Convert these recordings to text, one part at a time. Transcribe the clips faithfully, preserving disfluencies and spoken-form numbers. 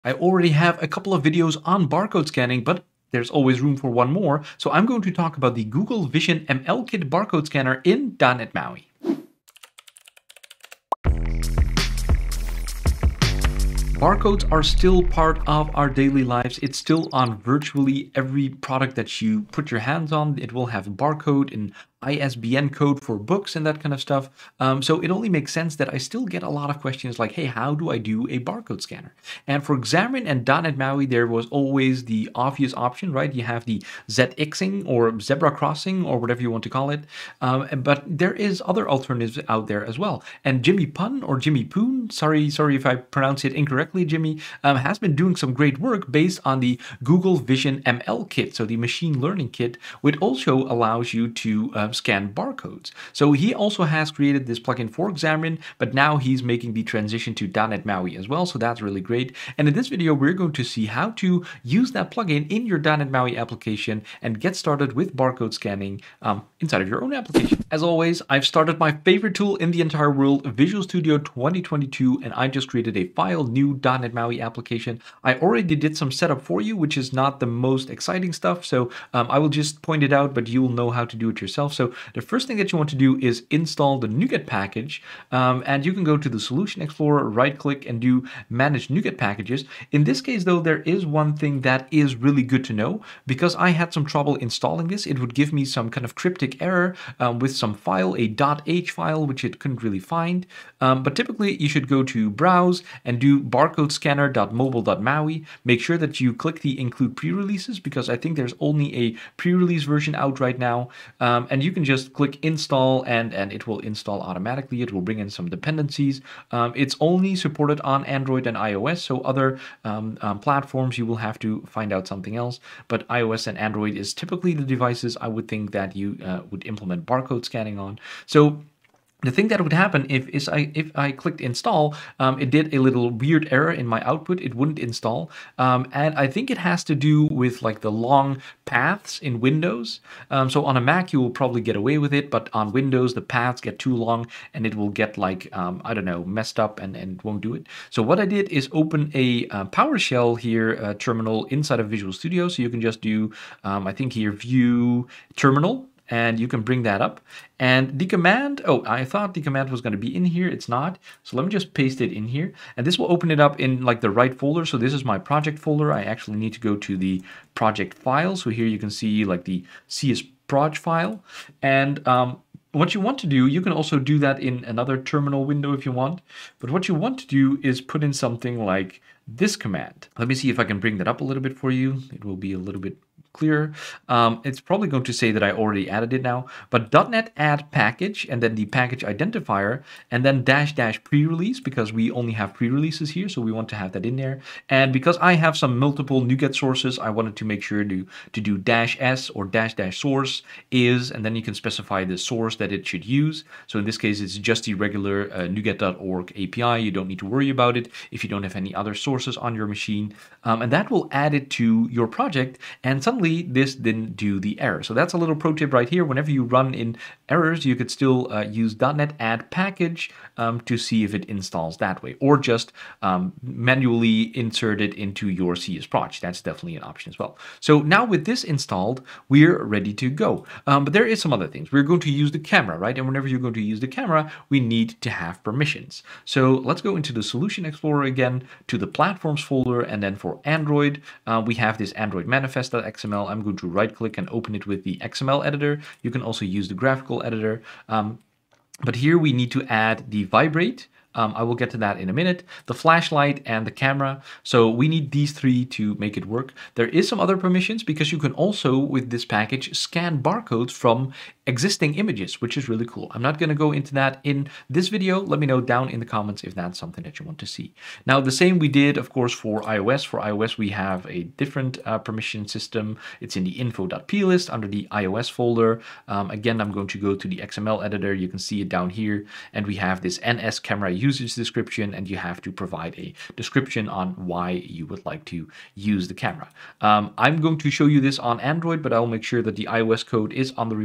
I already have a couple of videos on barcode scanning, but there's always room for one more. So I'm going to talk about the Google Vision M L Kit barcode scanner in dot net MAUI. Barcodes are still part of our daily lives. It's still on virtually every product that you put your hands on. It will have a barcode and I S B N code for books and that kind of stuff. Um, so it only makes sense that I still get a lot of questions like, hey, how do I do a barcode scanner? And for Xamarin and dot net MAUI, there was always the obvious option, right? You have the ZXing or zebra crossing or whatever you want to call it. Um, but there is other alternatives out there as well. And Jimmy Pun or Jimmy Poon, sorry, sorry if I pronounce it incorrectly, Jimmy, um, has been doing some great work based on the Google Vision M L kit, so the machine learning kit, which also allows you to uh, scan barcodes. So he also has created this plugin for Xamarin, but now he's making the transition to dot net MAUI as well, so that's really great. And in this video, we're going to see how to use that plugin in your dot net MAUI application and get started with barcode scanning um, inside of your own application. As always, I've started my favorite tool in the entire world, Visual Studio twenty twenty-two, and I just created a file new dot net MAUI application. I already did some setup for you, which is not the most exciting stuff, so um, I will just point it out, but you will know how to do it yourself. So the first thing that you want to do is install the NuGet package, um, and you can go to the Solution Explorer, right click and do Manage NuGet Packages. In this case though, there is one thing that is really good to know. Because I had some trouble installing this, it would give me some kind of cryptic error um, with some file, a .h file, which it couldn't really find. Um, but typically you should go to Browse and do barcode scanner dot mobile dot MAUI. Make sure that you click the include pre-releases, because I think there's only a pre-release version out right now. Um, and you can just click install and, and it will install automatically. It will bring in some dependencies. Um, it's only supported on Android and iOS, so other um, um, platforms you will have to find out something else. But iOS and Android is typically the devices I would think that you uh, would implement barcode scanning on. So the thing that would happen if is I if I clicked install, um, it did a little weird error in my output. It wouldn't install, um, and I think it has to do with like the long paths in Windows. Um, so on a Mac you will probably get away with it, but on Windows the paths get too long and it will get like um, I don't know, messed up and and won't do it. So what I did is open a uh, PowerShell here uh, terminal inside of Visual Studio. So you can just do um, I think here View Terminal, and you can bring that up. And the command, oh, I thought the command was going to be in here. It's not. So let me just paste it in here. And this will open it up in like the right folder. So this is my project folder. I actually need to go to the project file. So here you can see like the C S proj file. And um, what you want to do, you can also do that in another terminal window if you want. But what you want to do is put in something like this command. Let me see if I can bring that up a little bit for you. It will be a little bit clear. Um, it's probably going to say that I already added it now, but .NET add package and then the package identifier and then dash dash pre-release, because we only have pre-releases here, so we want to have that in there. And because I have some multiple NuGet sources, I wanted to make sure to, to do dash s or dash dash source is, and then you can specify the source that it should use. So in this case, it's just the regular uh, NuGet dot org A P I. You don't need to worry about it if you don't have any other sources on your machine. Um, and that will add it to your project, and suddenly this didn't do the error. So that's a little pro tip right here. Whenever you run in errors, you could still uh, use .NET add package um, to see if it installs that way, or just um, manually insert it into your C S proj. That's definitely an option as well. So now with this installed, we're ready to go. Um, but there is some other things. We're going to use the camera, right? And whenever you're going to use the camera, we need to have permissions. So let's go into the Solution Explorer again, to the Platforms folder, and then for Android, uh, we have this Android manifest.xml. I'm going to right click and open it with the X M L editor. You can also use the graphical editor. Um, but here we need to add the vibrate. Um, I will get to that in a minute. The flashlight and the camera. So we need these three to make it work. There is some other permissions, because you can also, with this package, scan barcodes from existing images, which is really cool. I'm not going to go into that in this video. Let me know down in the comments if that's something that you want to see. Now, the same we did, of course, for iOS. For iOS, we have a different uh, permission system. It's in the info.plist under the iOS folder. Um, again, I'm going to go to the X M L editor. You can see it down here. And we have this N S camera usage description, and you have to provide a description on why you would like to use the camera. Um, I'm going to show you this on Android, but I'll make sure that the iOS code is on the repository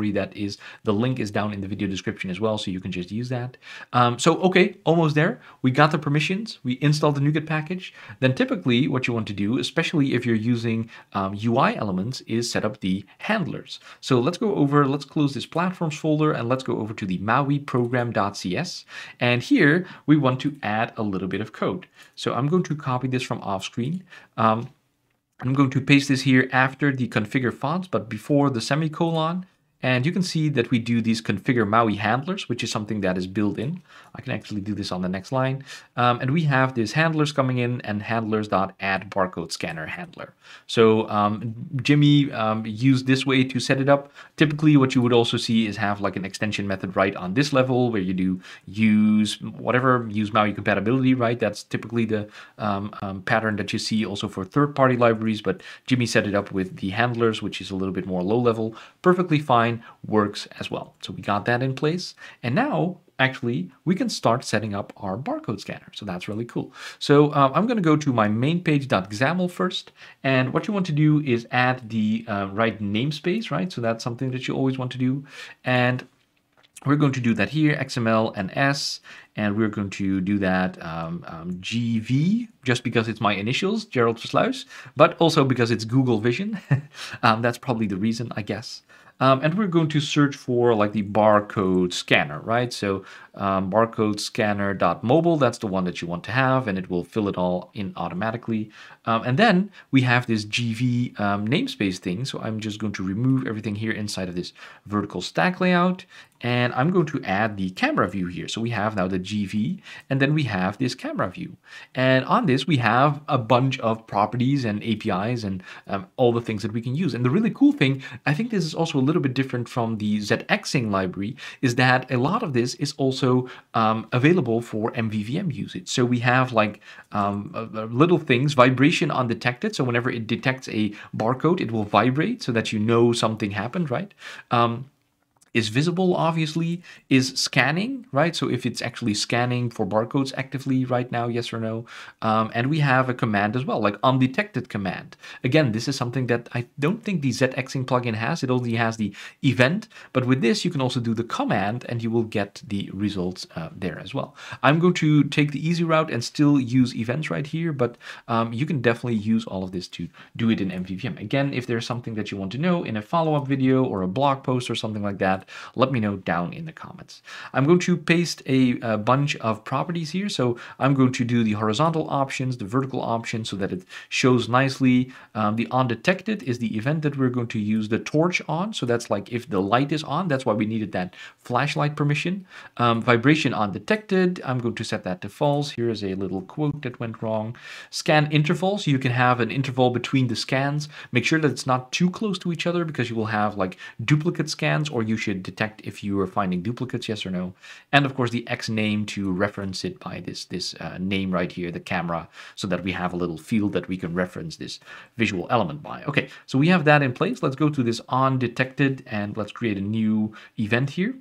repository that is, the link is down in the video description as well, so you can just use that. Um, so, okay, almost there. We got the permissions, we installed the NuGet package. Then typically what you want to do, especially if you're using um, U I elements, is set up the handlers. So let's go over, let's close this platforms folder and let's go over to the Maui program.cs. And here we want to add a little bit of code. So I'm going to copy this from off screen. Um, I'm going to paste this here after the configure fonts, but before the semicolon. And you can see that we do these configure Maui handlers, which is something that is built in. I can actually do this on the next line. Um, and we have this handlers coming in and handlers.add barcode scanner handler. So um, Jimmy um, used this way to set it up. Typically, what you would also see is have like an extension method right on this level where you do use whatever, use Maui compatibility, right? That's typically the um, um, pattern that you see also for third-party libraries. But Jimmy set it up with the handlers, which is a little bit more low level. Perfectly fine. Works as well. So we got that in place. And now actually we can start setting up our barcode scanner. So that's really cool. So uh, I'm going to go to my main page.xaml first. And what you want to do is add the uh, right namespace, right? So that's something that you always want to do. And we're going to do that here, X M L and S, and we're going to do that um, um, G V, just because it's my initials, Gerald Versluis, but also because it's Google Vision. um, that's probably the reason, I guess. Um, and we're going to search for like the barcode scanner, right? So um, barcode scanner.mobile, that's the one that you want to have, and it will fill it all in automatically. Um, and then we have this G V um, namespace thing. So I'm just going to remove everything here inside of this vertical stack layout. And I'm going to add the camera view here. So we have now the G V, and then we have this camera view. And on this, we have a bunch of properties and A P Is and um, all the things that we can use. And the really cool thing, I think this is also a little bit different from the ZXing library, is that a lot of this is also um, available for M V V M usage. So we have like um, uh, little things, vibration undetected. So whenever it detects a barcode, it will vibrate so that you know something happened, right? Um, is visible, obviously, is scanning, right? So if it's actually scanning for barcodes actively right now, yes or no. Um, and we have a command as well, like undetected command. Again, this is something that I don't think the ZXing plugin has. It only has the event, but with this, you can also do the command and you will get the results uh, there as well. I'm going to take the easy route and still use events right here, but um, you can definitely use all of this to do it in M V V M. Again, if there's something that you want to know in a follow-up video or a blog post or something like that, let me know down in the comments. I'm going to paste a, a bunch of properties here. So I'm going to do the horizontal options, the vertical options, so that it shows nicely. Um, the undetected is the event that we're going to use the torch on. So that's like if the light is on, that's why we needed that flashlight permission. Um, vibration undetected, I'm going to set that to false. Here is a little quote that went wrong. Scan interval, so you can have an interval between the scans. Make sure that it's not too close to each other because you will have like duplicate scans, or you should detect if you are finding duplicates, yes or no. And of course the X name to reference it by this, this uh, name right here, the camera, so that we have a little field that we can reference this visual element by. Okay, so we have that in place. Let's go to this undetected and let's create a new event here.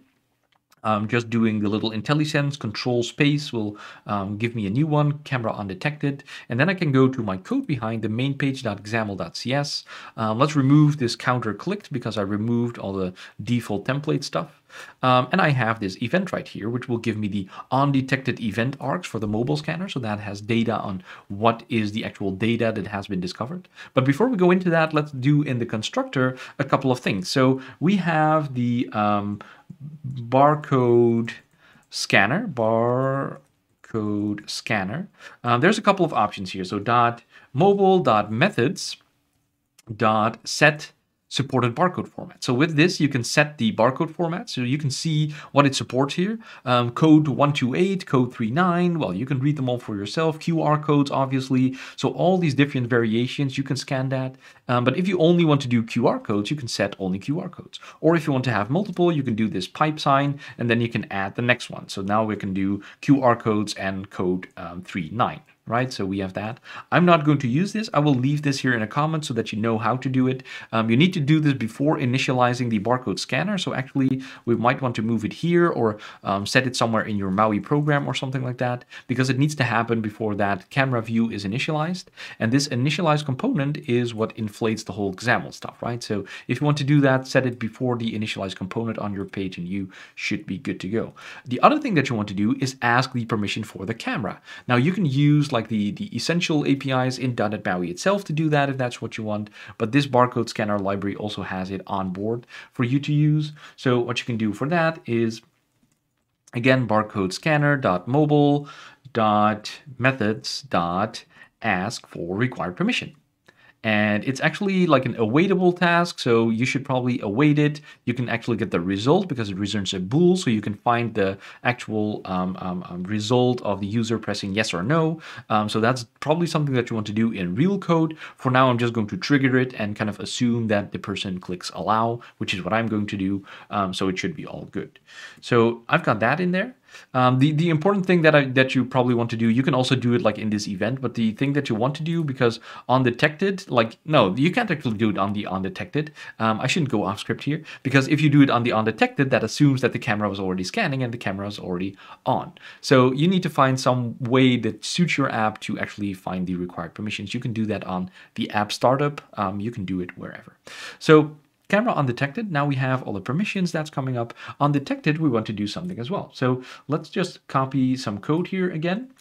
Um, just doing the little IntelliSense control space will um, give me a new one, camera undetected. And then I can go to my code behind the main page.xaml.cs. Um, let's remove this counter clicked because I removed all the default template stuff. Um, and I have this event right here, which will give me the undetected event args for the mobile scanner. So that has data on what is the actual data that has been discovered. But before we go into that, let's do in the constructor a couple of things. So we have the um, barcode scanner, barcode scanner. Uh, there's a couple of options here. So dot mobile dot methods dot set supported barcode format. So with this, you can set the barcode format. So you can see what it supports here. Um, code one two eight, code three nine. Well, you can read them all for yourself. Q R codes, obviously. So all these different variations, you can scan that. Um, but if you only want to do Q R codes, you can set only Q R codes. Or if you want to have multiple, you can do this pipe sign, and then you can add the next one. So now we can do Q R codes and code um, three nine. right? So we have that. I'm not going to use this. I will leave this here in a comment so that you know how to do it. Um, you need to do this before initializing the barcode scanner. So actually, we might want to move it here or um, set it somewhere in your Maui program or something like that, because it needs to happen before that camera view is initialized. And this initialized component is what inflates the whole XAML stuff, right? So if you want to do that, set it before the initialized component on your page and you should be good to go. The other thing that you want to do is ask the permission for the camera. Now you can use like the, the essential A P Is in .NET MAUI itself to do that if that's what you want, but this barcode scanner library also has it on board for you to use. So what you can do for that is, again, barcode scanner dot mobile dot methods dot ask for required permission. And it's actually like an awaitable task, so you should probably await it. You can actually get the result because it returns a bool, so you can find the actual um, um, um, result of the user pressing yes or no. Um, so that's probably something that you want to do in real code. For now, I'm just going to trigger it and kind of assume that the person clicks allow, which is what I'm going to do. Um, so it should be all good. So I've got that in there. Um, the, the important thing that I, that you probably want to do, you can also do it like in this event, but the thing that you want to do, because undetected, like, no, you can't actually do it on the undetected. Um, I shouldn't go off script here, because if you do it on the undetected, that assumes that the camera was already scanning and the camera is already on. So you need to find some way that suits your app to actually find the required permissions. You can do that on the app startup. Um, you can do it wherever. So camera undetected, now we have all the permissions that's coming up. Undetected, we want to do something as well. So let's just copy some code here again,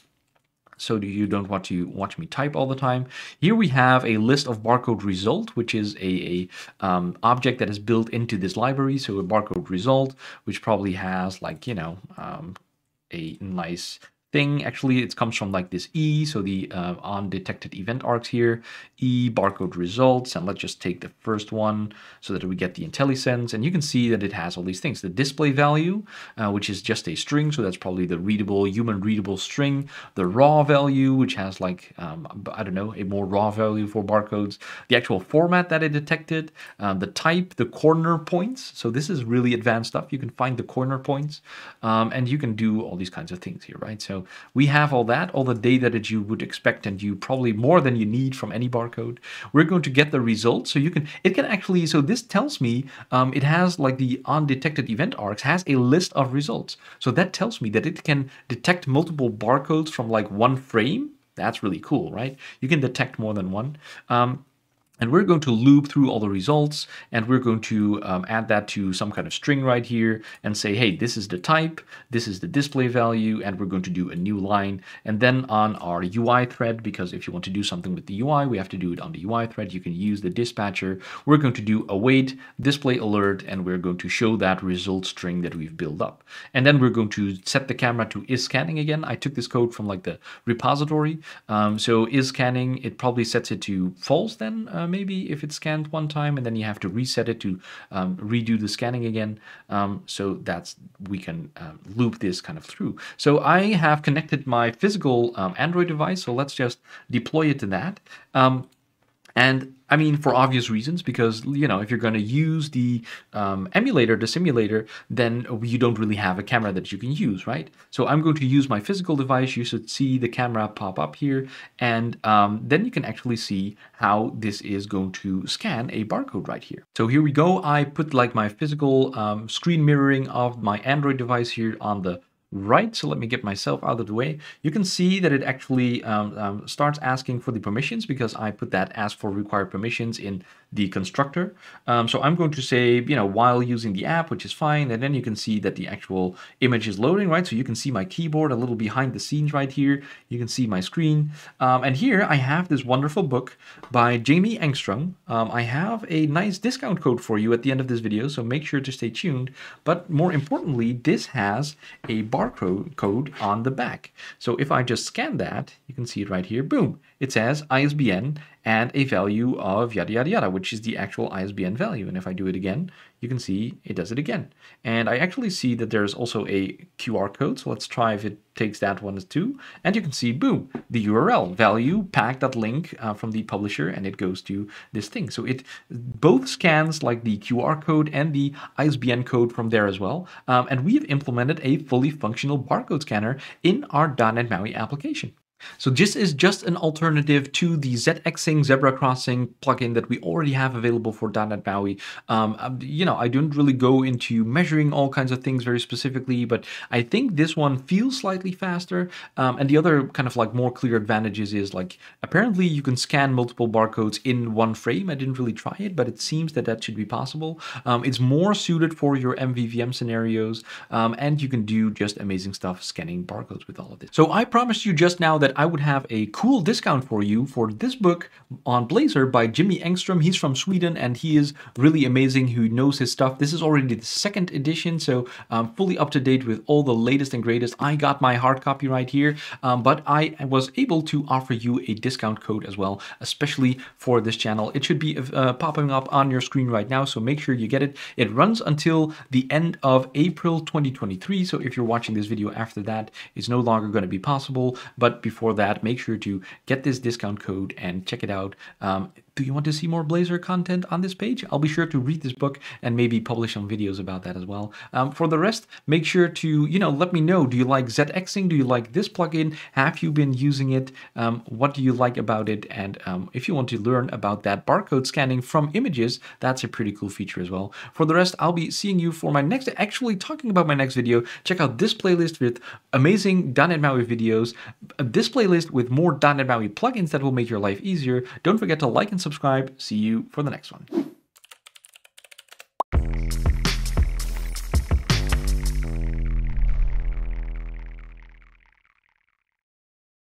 so you don't want to watch me type all the time. Here we have a list of barcode result, which is a, a um, object that is built into this library. So a barcode result, which probably has like, you know, um, a nice thing. Actually, it comes from like this E, so the uh, undetected event args here, E barcode results, and let's just take the first one so that we get the IntelliSense, and you can see that it has all these things. The display value, uh, which is just a string, so that's probably the readable, human readable string. The raw value, which has like, um, I don't know, a more raw value for barcodes. The actual format that it detected, um, the type, the corner points. So this is really advanced stuff. You can find the corner points, um, and you can do all these kinds of things here, right? So we have all that, all the data that you would expect, and you probably more than you need from any barcode. We're going to get the results. So you can, it can actually, so this tells me um, it has like the undetected event args has a list of results. So that tells me that it can detect multiple barcodes from like one frame. That's really cool, right? You can detect more than one. Um, And we're going to loop through all the results, and we're going to um, add that to some kind of string right here and say, hey, this is the type, this is the display value, and we're going to do a new line. And then on our U I thread, because if you want to do something with the U I, we have to do it on the U I thread. You can use the dispatcher. We're going to do await display alert, and we're going to show that result string that we've built up. And then we're going to set the camera to is scanning again. I took this code from like the repository. Um, so is scanning, it probably sets it to false then, um, maybe if it's scanned one time, and then you have to reset it to um, redo the scanning again. Um, so that's, we can um, loop this kind of through. So I have connected my physical um, Android device. So let's just deploy it to that. Um, And I mean, for obvious reasons, because, you know, if you're going to use the um, emulator, the simulator, then you don't really have a camera that you can use, right? So I'm going to use my physical device. You should see the camera pop up here. And um, then you can actually see how this is going to scan a barcode right here. So here we go. I put like my physical um, screen mirroring of my Android device here on the right. So let me get myself out of the way. You can see that it actually um, um, starts asking for the permissions, because I put that ask for required permissions in the constructor. Um, so I'm going to say, you know, while using the app, which is fine. And then you can see that the actual image is loading, right? So you can see my keyboard a little behind the scenes right here. You can see my screen. Um, and here I have this wonderful book by Jamie Engstrom. Um, I have a nice discount code for you at the end of this video, so make sure to stay tuned. But more importantly, this has a barcode code on the back. So if I just scan that, you can see it right here. Boom. It says I S B N and a value of yada, yada, yada, which is the actual I S B N value. And if I do it again, you can see it does it again. And I actually see that there's also a Q R code. So let's try if it takes that one as two. And you can see, boom, the U R L value, pack.link uh, from the publisher, and it goes to this thing. So it both scans like the Q R code and the I S B N code from there as well. Um, and we've implemented a fully functional barcode scanner in our .NET MAUI application. So this is just an alternative to the ZXing Zebra Crossing plugin that we already have available for .dot net MAUI. Um, um, you know, I don't really go into measuring all kinds of things very specifically, but I think this one feels slightly faster. Um, and the other kind of like more clear advantages is like, apparently you can scan multiple barcodes in one frame. I didn't really try it, but it seems that that should be possible. Um, it's more suited for your M V V M scenarios, um, and you can do just amazing stuff scanning barcodes with all of this. So I promised you just now that I would have a cool discount for you for this book on Blazor by Jimmy Engstrom. He's from Sweden and he is really amazing, who knows his stuff. This is already the second edition, so um, fully up to date with all the latest and greatest. I got my hard copy right here, um, but I was able to offer you a discount code as well, especially for this channel. It should be uh, popping up on your screen right now, so make sure you get it. It runs until the end of April twenty twenty-three, so if you're watching this video after that, it's no longer going to be possible, but before that, make sure to get this discount code and check it out. Um, do you want to see more Blazor content on this page? I'll be sure to read this book and maybe publish some videos about that as well. Um, for the rest, make sure to, you know, let me know. Do you like ZXing? Do you like this plugin? Have you been using it? Um, what do you like about it? And um, if you want to learn about that barcode scanning from images, that's a pretty cool feature as well. For the rest, I'll be seeing you for my next, actually talking about my next video. Check out this playlist with amazing .dot net MAUI videos, this playlist with more .dot net MAUI plugins that will make your life easier. Don't forget to like and subscribe. See you for the next one.